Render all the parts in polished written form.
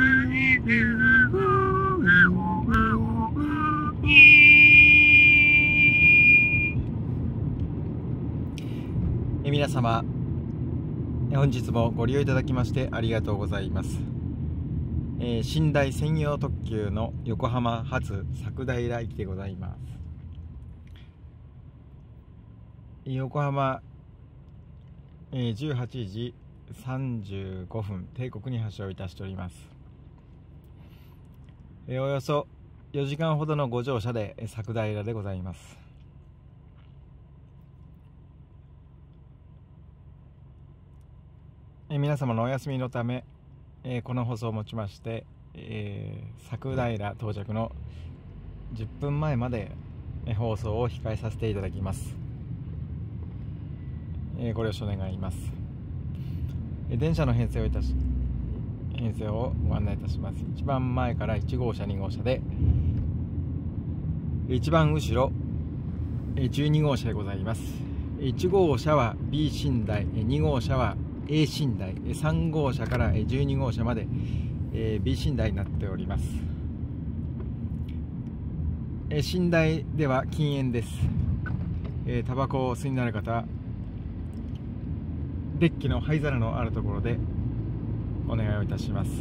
皆様、本日もご利用いただきましてありがとうございます。寝台専用特急の横浜発佐久平駅でございます。横浜、18時35分定刻に発車をいたしております。およそ4時間ほどのご乗車で佐久平でございます。皆様のお休みのため、この放送をもちまして、佐久平到着の10分前まで放送を控えさせていただきます。ご了承願います。電車の編成をご案内いたします。一番前から1号車2号車で、一番後ろ12号車でございます。1号車は B 寝台、2号車はA 寝台、3号車から12号車まで B 寝台になっております。寝台では禁煙です。タバコをお吸いになる方、デッキの灰皿のあるところでお願いをいたします。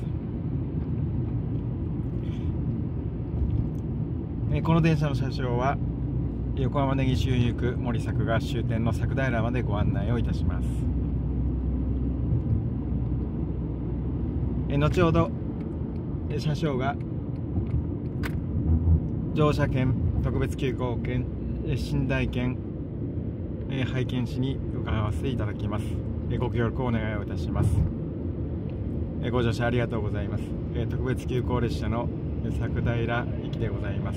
この電車の車掌は横浜根岸運輸区森作が終点の佐久平までご案内をいたします。後ほど車掌が乗車券、特別急行券、寝台券、拝見しに伺わせていただきます。ご協力をお願いをいたします。ご乗車ありがとうございます。特別急行列車の佐久平駅でございます。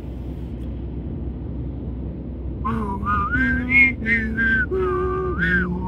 Oh,